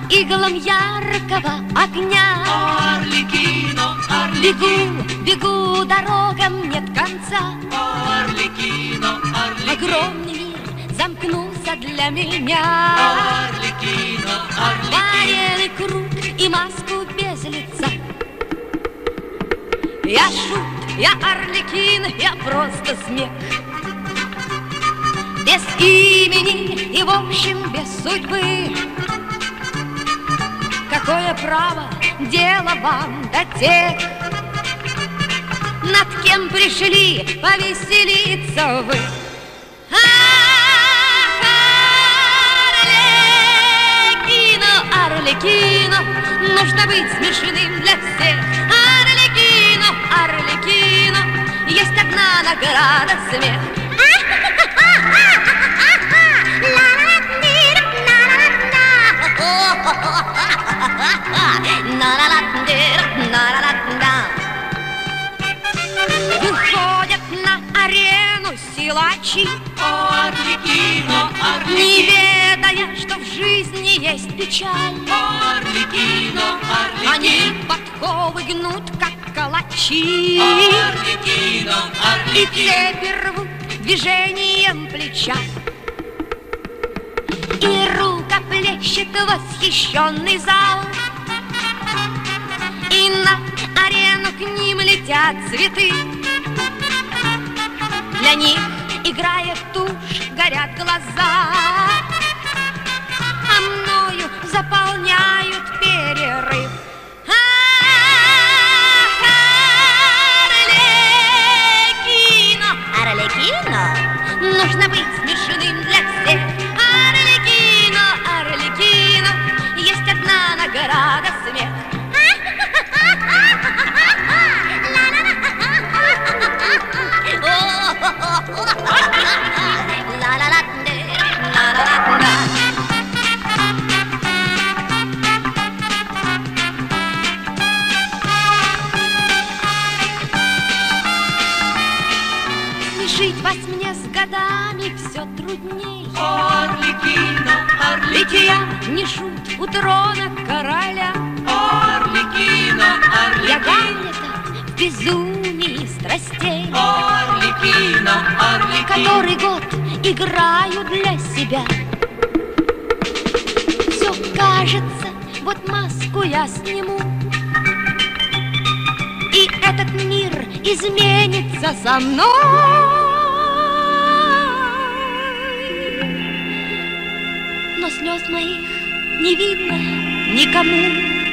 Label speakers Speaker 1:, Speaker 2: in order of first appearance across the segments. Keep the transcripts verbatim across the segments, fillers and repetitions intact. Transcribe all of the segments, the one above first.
Speaker 1: иглам яркого огня.
Speaker 2: Арлекино,
Speaker 1: Бегу, бегу, дорогам нет конца.
Speaker 2: Арлекино, Арлекино,
Speaker 1: огромный мир замкнулся для меня.
Speaker 2: Арлекино, Арлекино,
Speaker 1: Вареный круг и маску без лица. Я шут, я Арлекин, я просто смех. Без имени и, в общем, без судьбы. Какое право, дело вам до тех, над кем пришли повеселиться вы. Ах, Арлекино, Арлекино, нужно быть смешным для всех. Арлекино, Арлекино, есть одна награда — смех. Выходят на арену силачи,
Speaker 2: Арлекино,
Speaker 1: не
Speaker 2: Арлекино,
Speaker 1: ведая, что в жизни есть печаль.
Speaker 2: Арлекино,
Speaker 1: Они
Speaker 2: Арлекино,
Speaker 1: подковы гнут, как калачи,
Speaker 2: Арлекино,
Speaker 1: и
Speaker 2: Арлекино,
Speaker 1: цепи рвут движением плеча. И рукоплещет восхищенный зал, и на арену к ним летят цветы. Для них играет тушь, горят глаза, а мною заполняют перерыв. Ах, Арлекино, Арлекино, нужно быть смешным для всех. Арлекино, Арлекино, есть одна награда — смех. Смешить вас мне с годами все трудней,
Speaker 2: Арлекино,
Speaker 1: ведь
Speaker 2: Арлекино,
Speaker 1: я не шут у трона короля.
Speaker 2: Арлекино,
Speaker 1: Я
Speaker 2: Арлекино,
Speaker 1: Гамлета в безумии страстей,
Speaker 2: Арлекино, Арлекино,
Speaker 1: который год играю для себя. Все кажется, вот маску я сниму, и этот мир изменится со мной. Но слез моих не видно никому.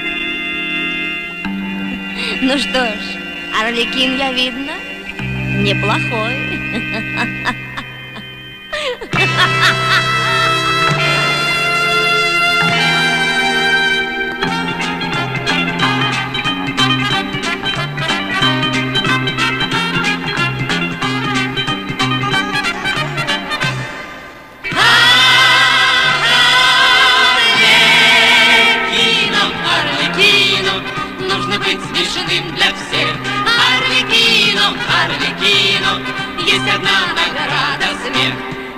Speaker 1: Ну что ж, Арлекин я, видно, неплохой.
Speaker 2: нужно быть смешным для всех. Арлекино, Арлекино, есть одна награда — смех.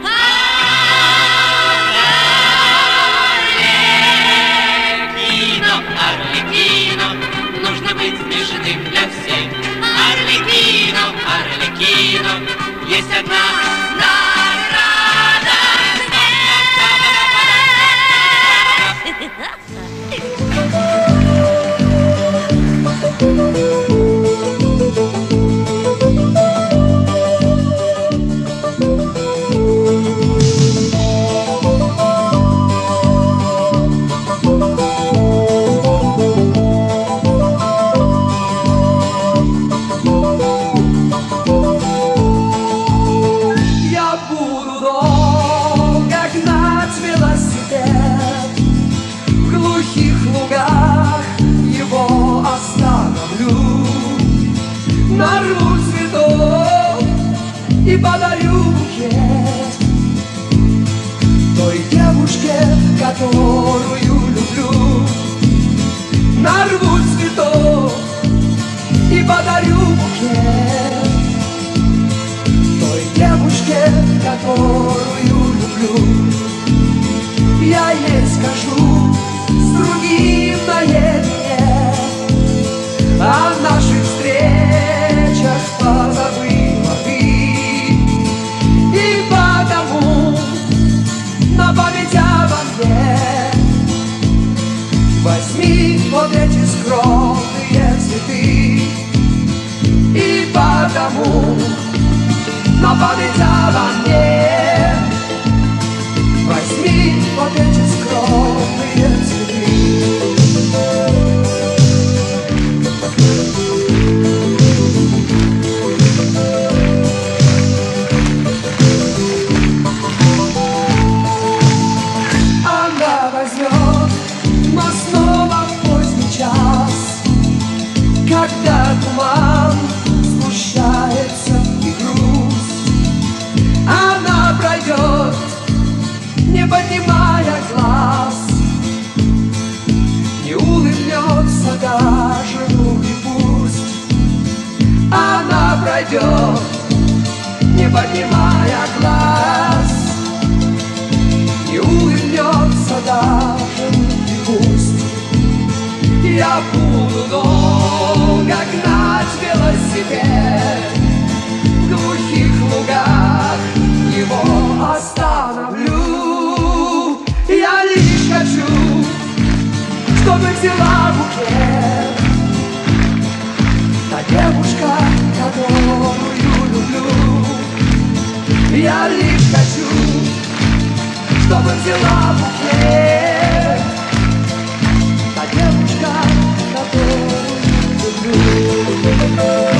Speaker 2: Арлекино, Арлекино, нужно быть смешным для всех. Арлекино, Арлекино, есть одна награда —
Speaker 3: и подарю букет той девушке, которую люблю. Нарву цветов и подарю букет той девушке, которую люблю. Я ей скажу: память обо мне. Возьми вот эти скромные цветы. Она возьмет, но снова в поздний час, когда туман сгущается и грусть. Она пройдет, не поднимая глаз, не улыбнется даже, ну и пусть. Она пройдет, не поднимая глаз, не улыбнется даже, ну и пусть. Я буду долго гнать велосипед, в глухих лугах его остановлю. Я лишь хочу, чтобы взяла букет та девушка, которую люблю. Я лишь хочу, чтобы взяла букет та девушка, которую люблю.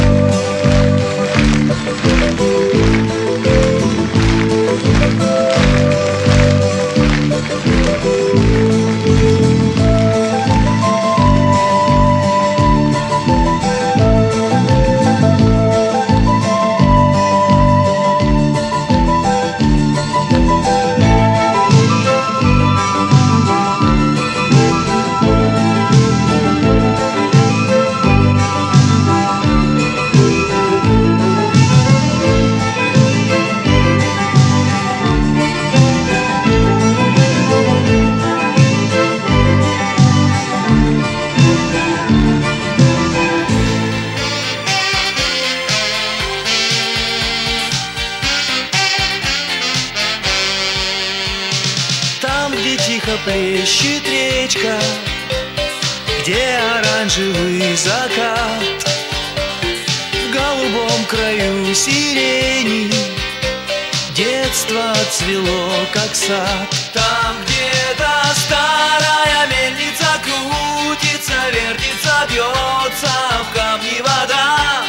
Speaker 4: Плещет речка, где оранжевый закат, в голубом краю сирени детство цвело, как сад. Там где-то старая мельница крутится, вертится, бьется в камни вода.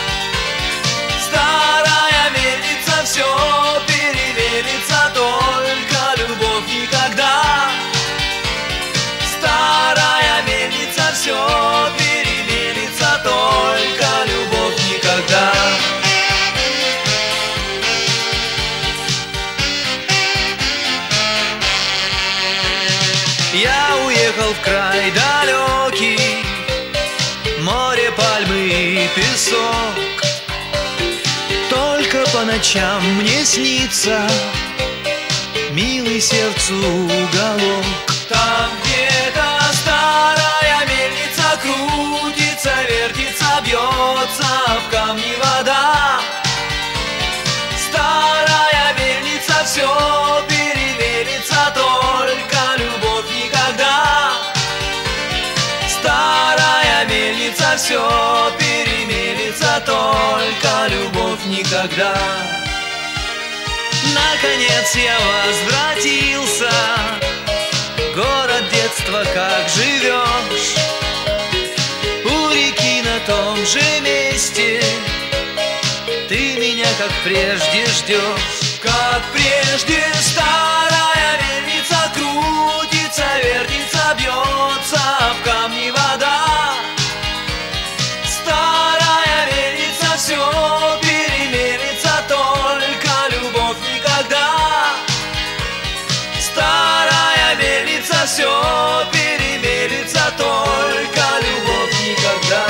Speaker 4: Старая мельница все перевернется, только любовь никогда. Старая мельница все переменится, только любовь никогда. Я уехал в край далекий, море, пальмы и песок. Только по ночам мне снится милый сердцу уголок. Там где-то старая мельница крутится, вертится, бьется в камни вода. Старая мельница все перевернется, только любовь никогда. Старая мельница все переменится, только любовь никогда. Наконец я возвратился, город детства, как живешь, у реки на том же месте, ты меня как прежде ждешь. Как прежде старая мельница крутится, вертится, бьется в камни вода. Старая мельница все переменится, только любовь никогда. Старая мельница все переменится, только любовь никогда.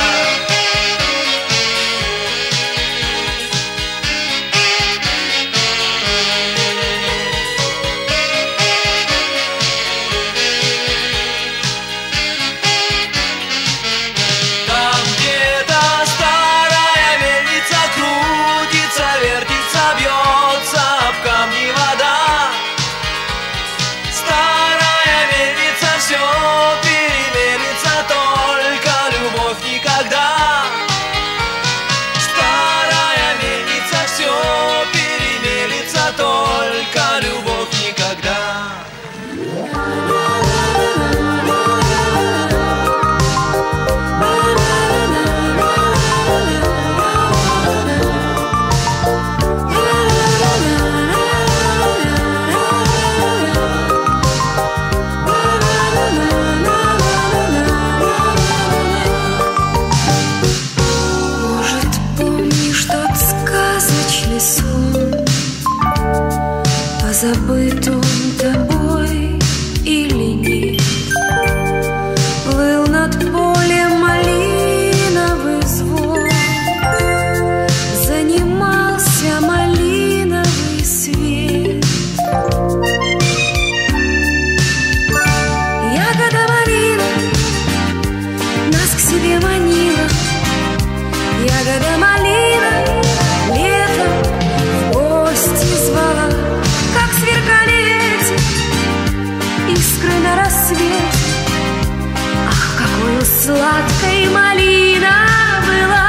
Speaker 5: рассвете. Ах, какой сладкой малина была.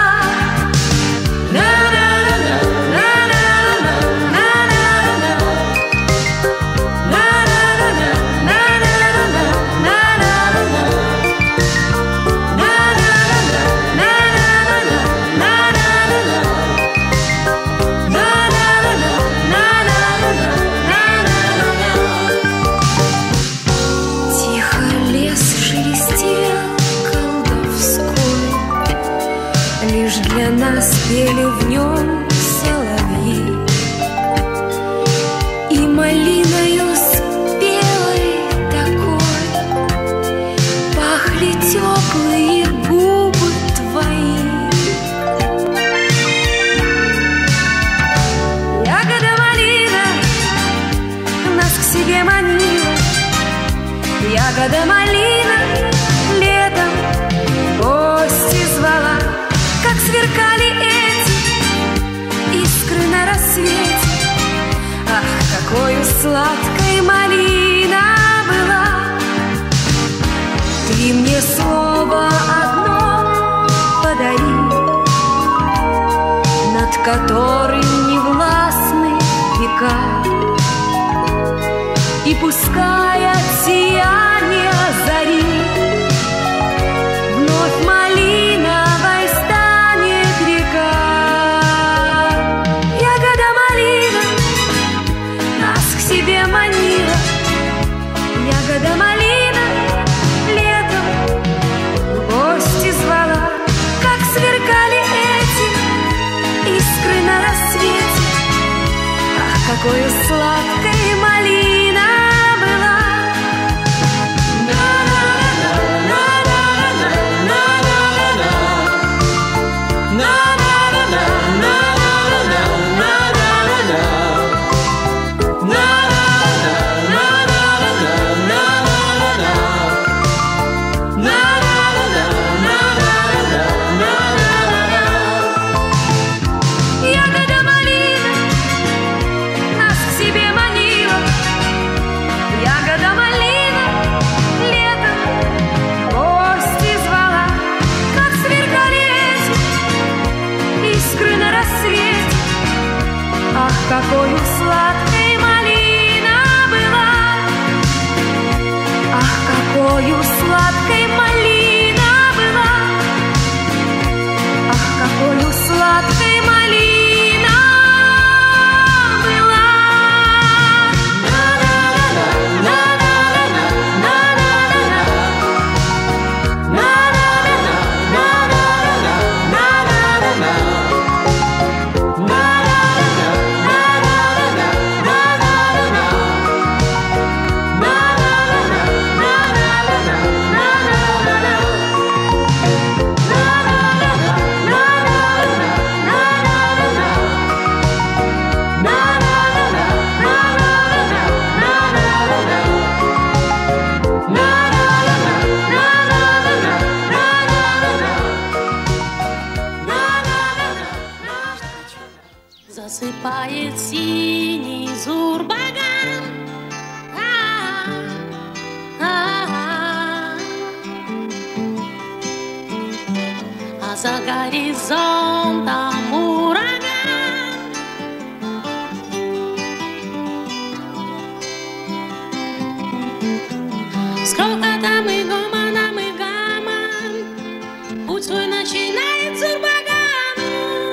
Speaker 5: Для нас пели в нем соловьи, и малиною спелой такой пахли теплые губы твои. Ягода малина нас к себе манила, ягода малина летом гости звала. Как сверкали эти искры на рассвете. Ах, какой сладкой малина была. Ты мне слово одно подари, над которым не властны века, и пускай от сияния зари вновь малиновой станет река. Ягода малина нас к себе манила, ягода малина летом в гости звала. Как сверкали эти искры на рассвете. Ах, какой сладкой малина была. Какой сладкой малина была. Ах, какой сладкой малина была. Ах, какой сладкой малина была.
Speaker 6: Засыпает синий зурбаган, а-а-а. А за горизонтом ураган. С крохотом и гомоном и гамом путь свой начинает зурбагану.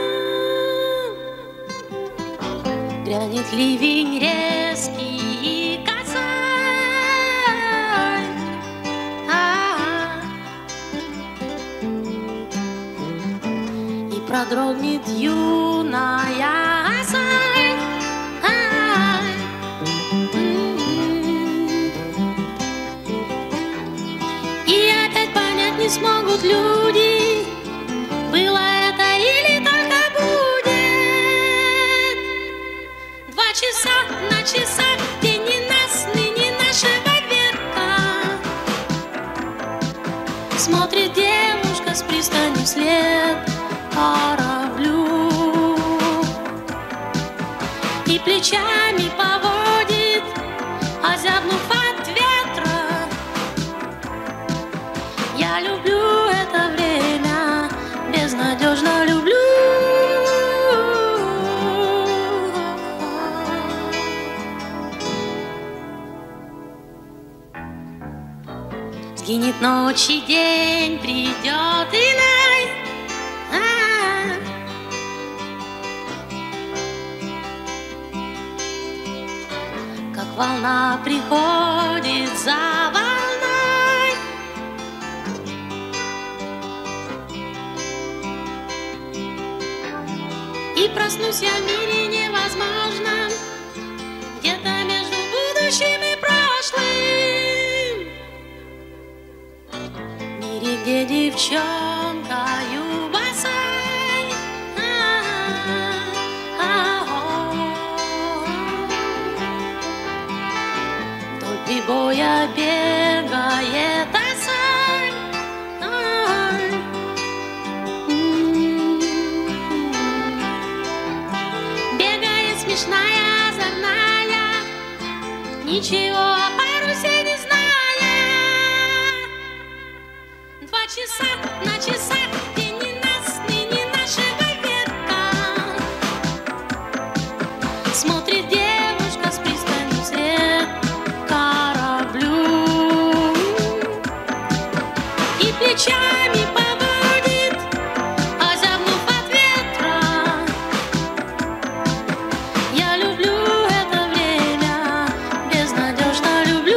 Speaker 6: Грянет ливень резкий и косой, а-а-а. И продрогнет юная осень, а-а-а. И опять понять не смогут люди, было это или только будет. Два часа на часах, день ненастный, не нашего века. Смотрит девушка с пристани вслед кораблю и плечами поводит, озябнув от ветра, Я люблю это время, безнадежно люблю. Сгинет ночь и день, придет иной. А-а-а. Как волна приходит за волной. И проснусь я в мире невозможном, где-то между будущим и прошлым. В мире, где девчонкою босой, вдоль прибоя бегает осой. Бегает смешная, озорная, ничего о парусе не зная. Два часа на часах, день ненастный, не нашего века. Смотрит девушка с пристани вслед кораблю и плечами поводит, озябнув от ветра. Я люблю это время, безнадежно люблю.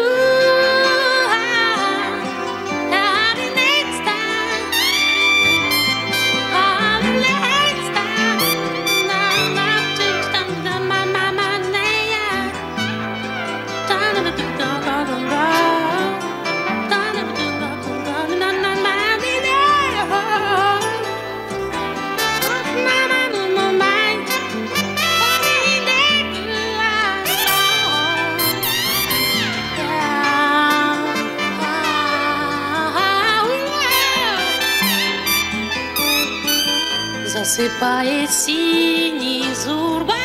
Speaker 6: Засыпает синий зурбаган,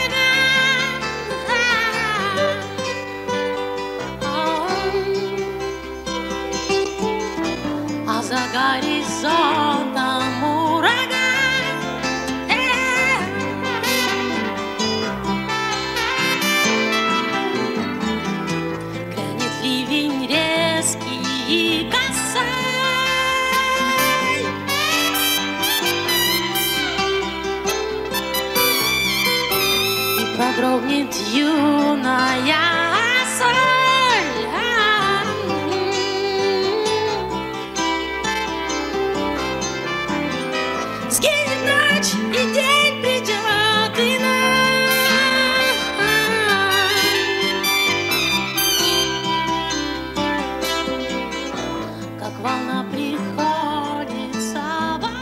Speaker 6: а за горизонтом ураган. Грянет ливень резкий и косой. Продрогнет юная соль. Сгинет ночь, и день придет иной. Как волна приходит за волной.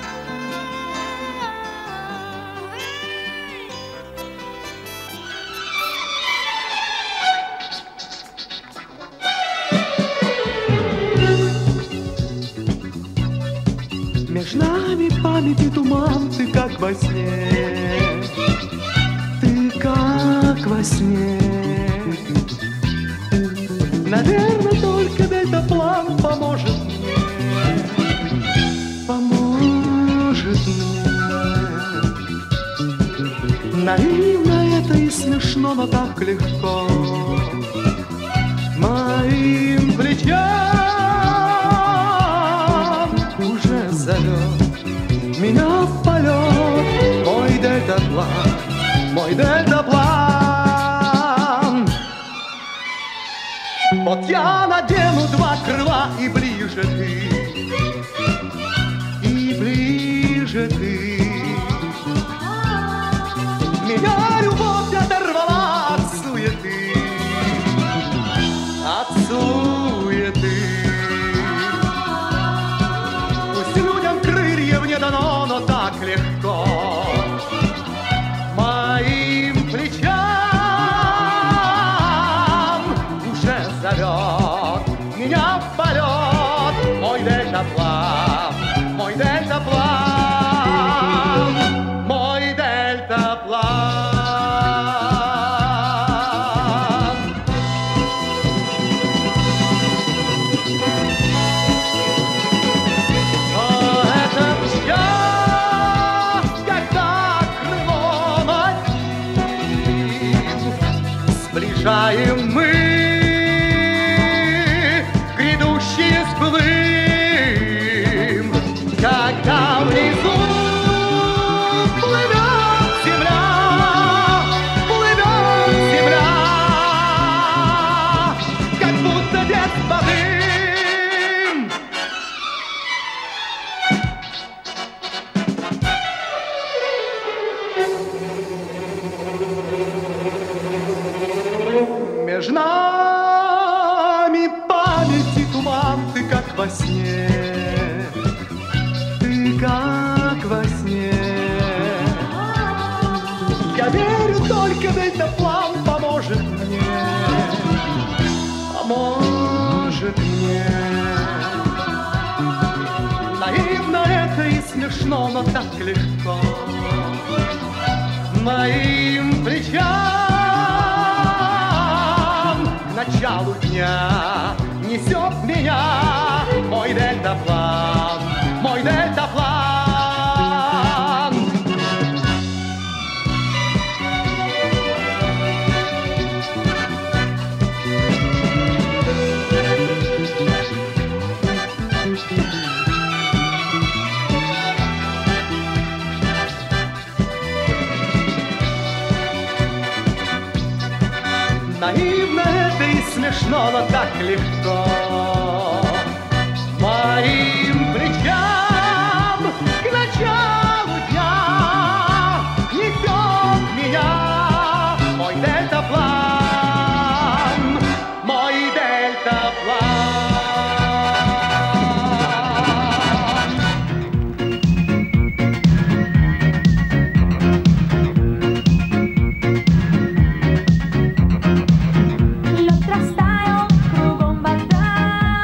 Speaker 3: Между нами памяти туман, ты как во сне, ты как во сне. Наверное, только дельтаплан поможет мне, поможет мне. Наивно это и смешно, но так легко моим плечам зовет меня в полет мой дельтаплан, мой дельтаплан. Вот я надену два крыла, и ближе ты, и ближе ты. Меня любовь оторвала от суеты, от суеты. Не дано, но так легко моим плечам уже зовет меня в полет мой дельтаплан, мой дельтаплан, мой дельтаплан. знаем мы грядущее сплым, когда внизу плывет земля, плывет земля, как будто без воды. Между нами памяти туман, ты как во сне, ты как во сне. Я верю, только дельтаплан поможет мне, поможет мне. Наивно это и смешно, но так легко моим плечам к началу дня несет меня мой дельтаплан, мой дельтаплан. Наивно это и смешно, но так легко моим плечам к началу дня несет меня мой дельтаплан, мой дельтаплан.
Speaker 7: Lo trastajo kruгом вода,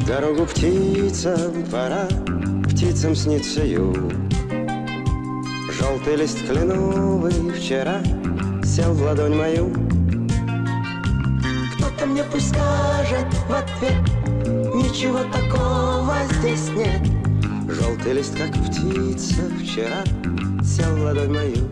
Speaker 7: Дорогу птицам пора, птицам снится юг. Желтый лист кленовый вчера сел в ладонь мою. Кто-то мне пусть скажет в ответ, ничего такого здесь нет. Желтый лист, как птица вчера сел в ладонь мою.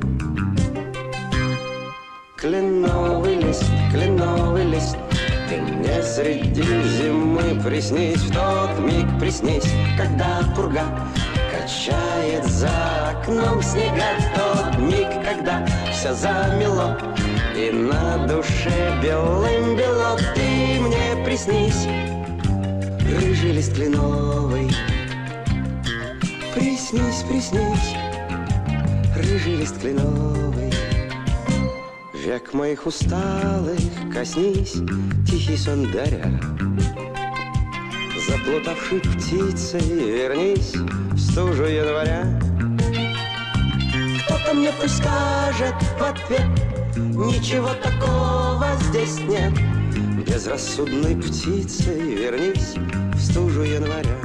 Speaker 7: Кленовый лист, кленовый лист, ты мне среди зимы приснись, в тот миг приснись, когда пурга качает за окном снега. В тот миг, когда все замело и на душе белым бело, ты мне приснись, рыжий лист кленовый. Приснись, приснись, рыжий лист кленовый. Век моих усталых коснись, тихий сон даря. Заплутавшей птицей вернись в стужу января. Кто-то мне пусть скажет в ответ, ничего такого здесь нет. Безрассудной птицей вернись в стужу января.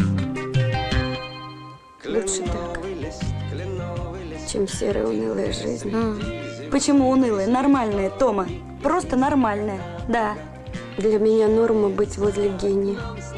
Speaker 5: Лучше так, чем серая унылая жизнь.
Speaker 8: А, почему унылая? Нормальная, Тома. Просто нормальная, да.
Speaker 5: Для меня норма быть возле гения,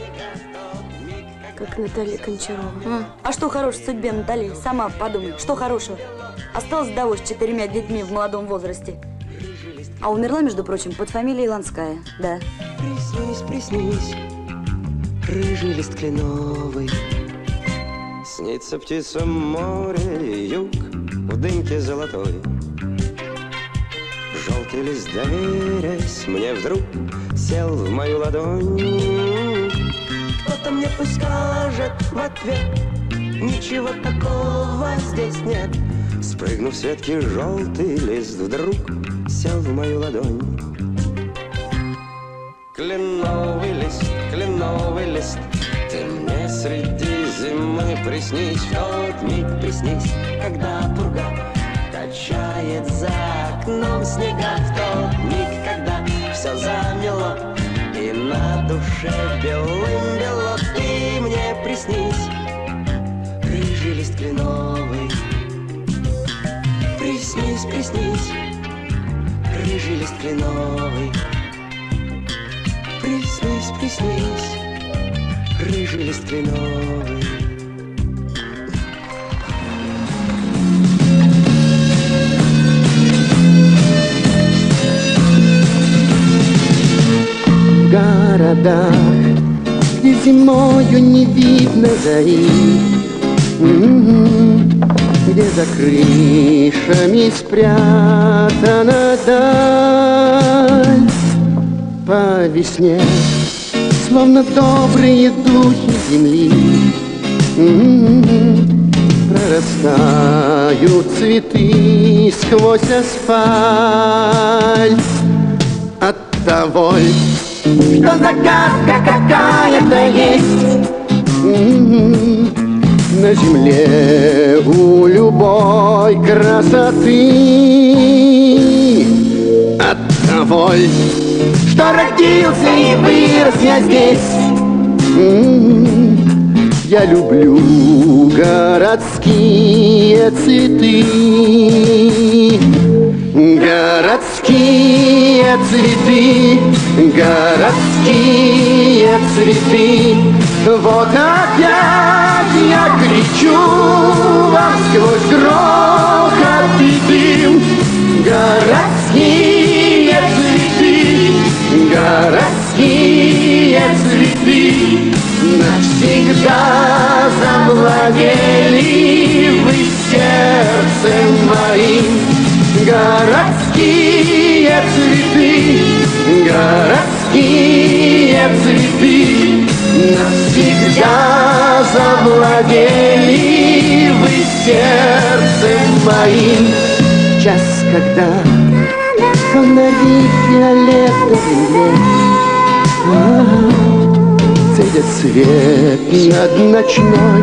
Speaker 5: как Наталья Кончарова.
Speaker 8: А, а что хорошего в судьбе Натальи? Сама подумай, что хорошего? Осталась вдовой с четырьмя детьми в молодом возрасте. А умерла, между прочим, под фамилией Ланская, да.
Speaker 7: Приснись, приснись, рыжий лист кленовый. Снится птицам море и юг в дымке золотой. Желтый лист, доверясь мне, вдруг сел в мою ладонь. Кто-то мне пусть скажет в ответ, ничего такого здесь нет. Спрыгнув с ветки, желтый лист вдруг сел в мою ладонь. Кленовый лист, кленовый лист, ты мне среди зимы приснись, в тот миг приснись, когда пурга качает за окном снега. В тот миг, когда все замело и на душе белым бело, ты мне приснись, рыжий лист кленовый. Приснись, приснись, рыжий лист кленовый. Приснись, приснись, рыжий лист кленовый. В городах, где зимою не видно зари, где за крышами спрятана даль, по весне, словно добрые духи земли, прорастают цветы сквозь асфальт. Оттого, что загадка какая-то есть на земле у любой красоты. Оттого, что родился и вырос я здесь, я люблю городские цветы. Городские цветы, городские цветы. Вот опять я кричу вам сквозь грохот и дым. Городские цветы, городские цветы навсегда завладели вы сердцем моим. Городские цветы, городские цветы навсегда завладели вы сердцем моим. Час, когда фонари фиолетовые цедят свет над ночной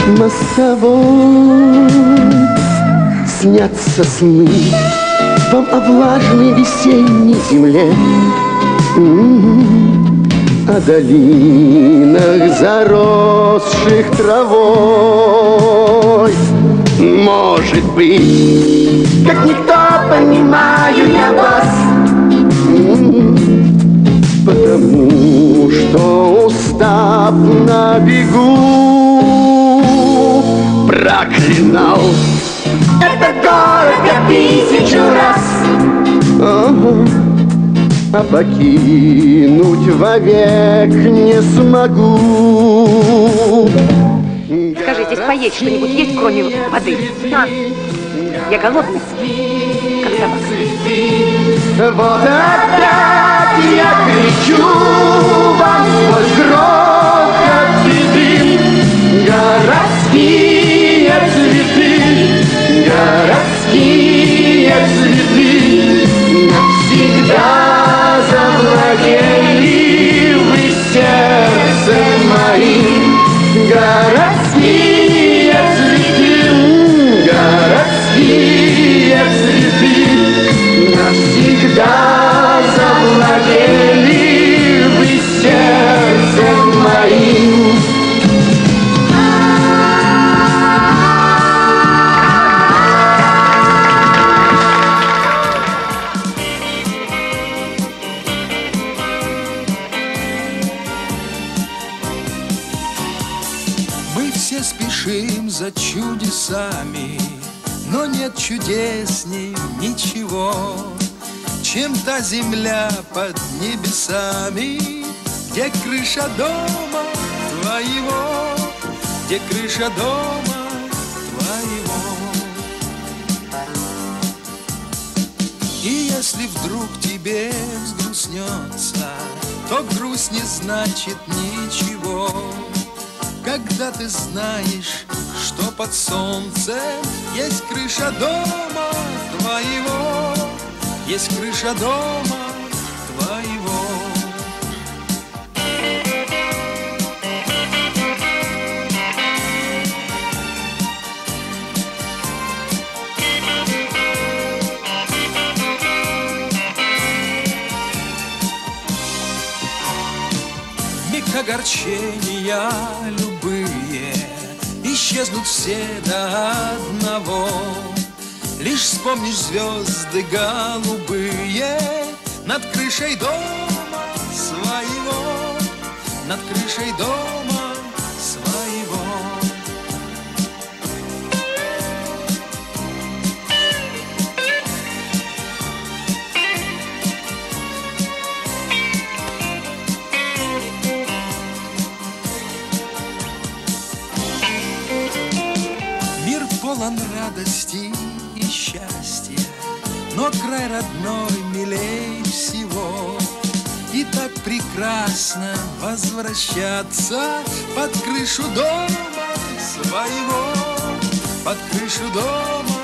Speaker 7: мостовой. Снятся сны вам о влажной весенней земле,
Speaker 9: о долинах, заросших травой. Может быть, как никто понимаю я вас, потому что, устав на бегу, проклинал этот город я тысячу раз. Ага. А покинуть вовек не смогу.
Speaker 10: Скажи, здесь поесть что-нибудь есть, кроме воды? А? Я голодный, как собака.
Speaker 9: Вот опять я кричу вам сквозь грохот беды. Городские цветы, городские цветы навсегда завладели вы сердцем моим. Городские цветы, городские цветы навсегда завладели вы сердцем моим.
Speaker 11: Спешим за чудесами, но нет чудесней ничего, чем та земля под небесами, где крыша дома твоего, где крыша дома твоего. И если вдруг тебе взгрустнется, то грусть не значит ничего. Когда ты знаешь, что под солнцем есть крыша дома твоего, есть крыша дома твоего. Миг огорчения любые исчезнут все до одного. Лишь вспомнишь звезды голубые над крышей дома своего, над крышей дома своего. Полон радости и счастья, но край родной милей всего. И так прекрасно возвращаться под крышу дома своего, под крышу дома